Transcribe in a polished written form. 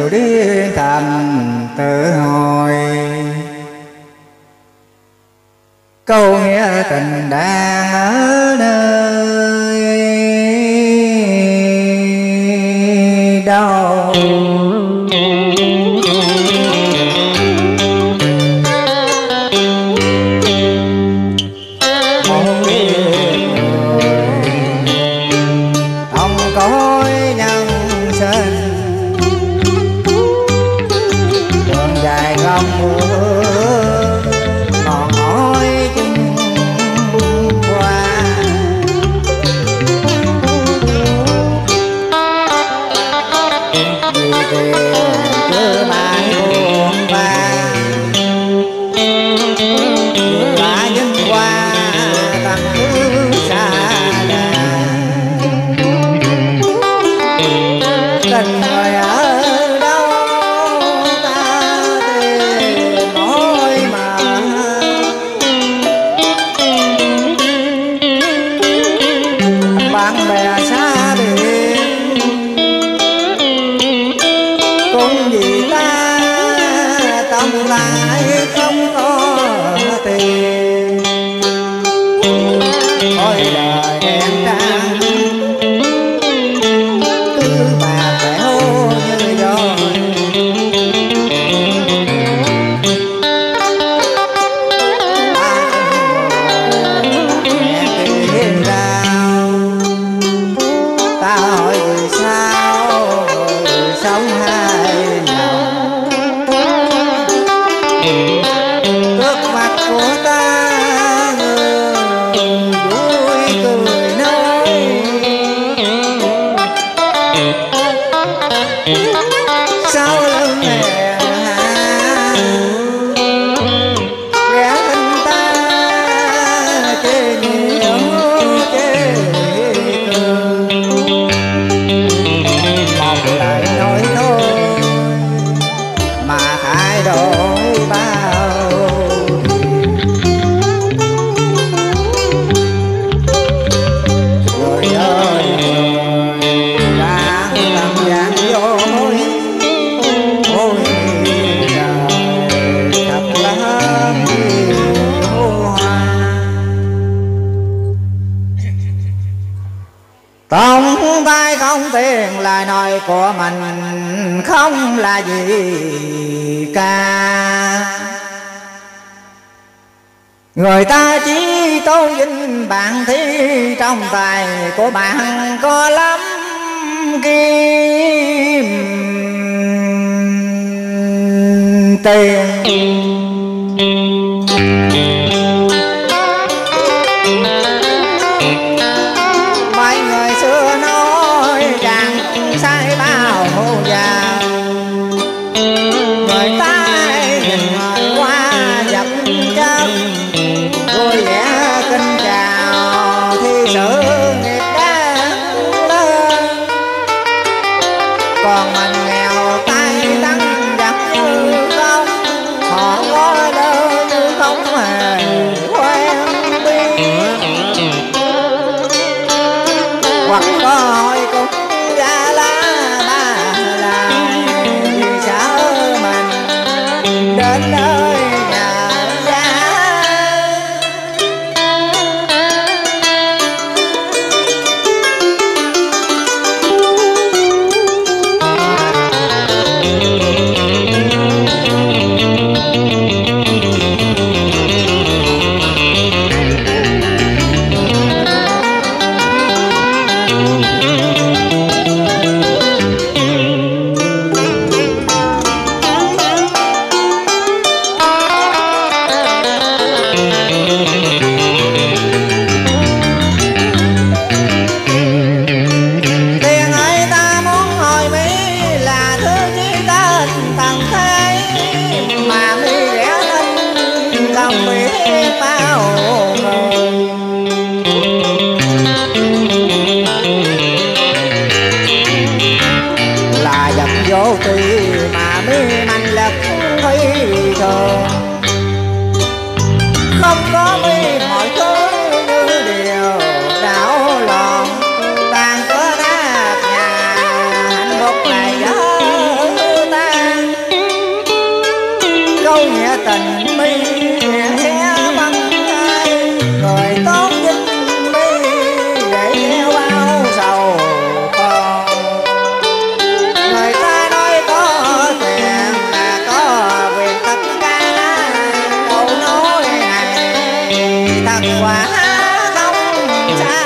điều điên thành tự hồi. Câu nghĩa tình đang ở nơi đâu? Tổng tay không tiền lời nói của mình không là gì cả. Người ta chỉ tôn vinh bạn thi trong tài của bạn có lắm kim tiền. Ta tình mi sẽ băng ai người tốt dinh mi để gieo bao sầu con. Người ta nói có tiền là có quyền tất cả, câu nói này thật quả không sai.